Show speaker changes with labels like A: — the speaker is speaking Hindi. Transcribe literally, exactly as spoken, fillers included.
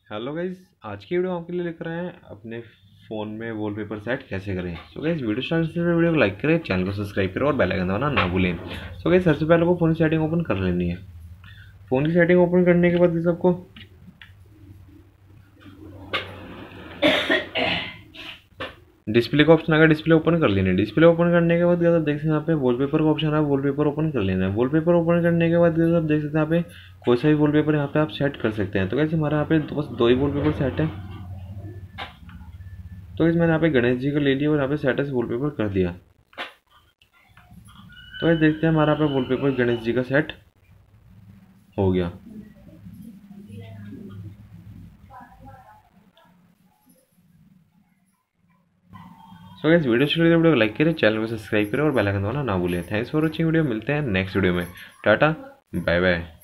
A: हेलो गाइज, आज की वीडियो आपके लिए लेकर आए हैं अपने फ़ोन में वॉलपेपर सेट कैसे करें। सो गाइज वीडियो स्टार्ट से वीडियो को लाइक करें, चैनल को सब्सक्राइब करें और बेल आइकन दबाना ना भूलें। सो गाइज सबसे पहले आपको फ़ोन की सेटिंग ओपन कर लेनी है। फ़ोन की सेटिंग ओपन करने के बाद आपको डिस्प्ले का ऑप्शन आएगा, डिस्प्ले ओपन कर लेना है। डिस्प्ले ओपन करने के बाद आप देख सकते हैं यहाँ पे वॉलपेपर का ऑप्शन है, वॉलपेपर ओपन कर लेना है। वॉलपेपर ओपन करने के बाद आप देख सकते हैं यहाँ पे कोई सा भी वॉलपेपर यहाँ पे आप सेट कर सकते हैं। तो कैसे हमारा यहाँ पे बस दो ही वॉलपेपर सेट है। तो इस मैंने यहाँ पे गणेश जी को ले लिया और यहाँ पे सेट एस वॉलपेपर कर दिया। तो ये देखते हैं हमारा यहाँ पे वॉलपेपर गणेश जी का सेट हो गया। सो गाइस वीडियो अच्छी लगी वीडियो को लाइक करें, चैनल को सब्सक्राइब करें और बेल आइकन दबाना ना भूलें। थैंक्स फॉर वॉचिंग वीडियो, मिलते हैं नेक्स्ट वीडियो में। Tata bye bye.